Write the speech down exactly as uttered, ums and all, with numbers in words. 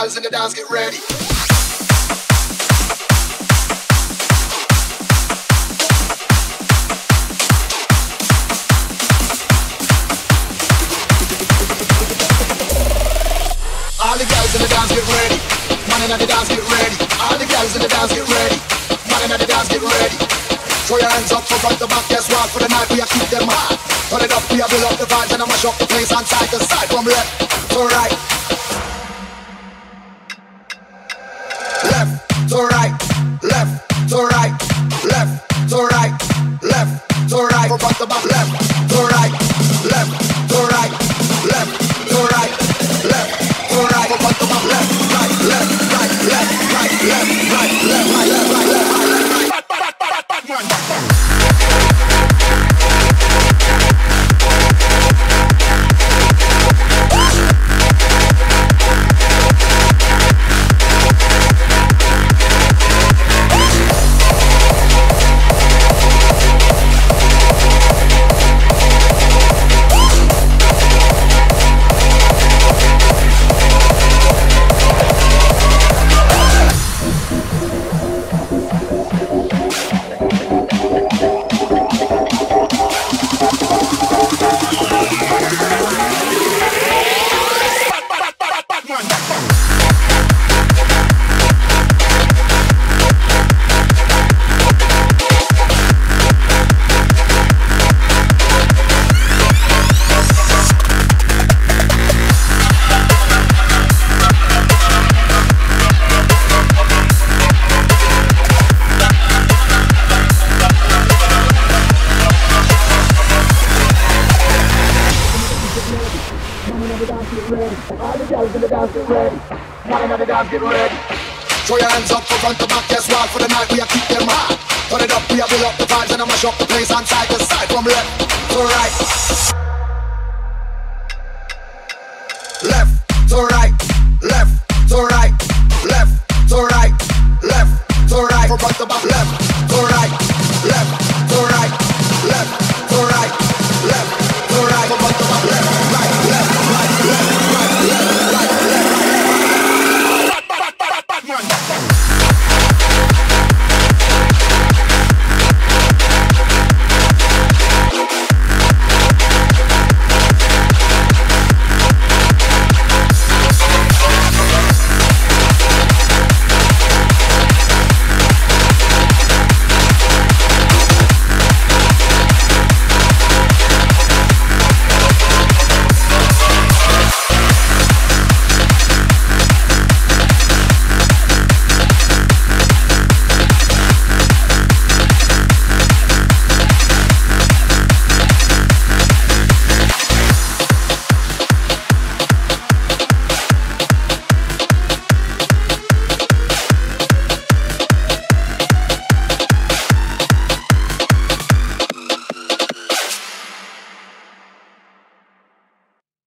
girls in the dance, get ready. All the girls in the dance, get ready. Man in the dance, get ready. All the girls in the dance, get ready. Man in the dance, get ready. Throw your hands up from front to back, guess what? For the night we a keep them hot. Turn it up, we a build up the vibes and I mash up the place on side to side. From left to right. Left to right. Left to right. Left to right. Left to right. From front to back, left to right. Left to right. Left to right. Left to right. From front to back, left, right, left, right, left, right, left, right, left, right, left, right, left, right, left, right. Bad, bad, bad, bad, bad, man. All the girls in the dance, get ready. Man in the dance, get ready. Throw your hands up from front to back, guess what? For the night we a keep them hot. Turn it up, we a build up the vibes and I mash up the place on side to side. From left to right. Left to right. Left to right. Left to right. Left to right. From front to back, left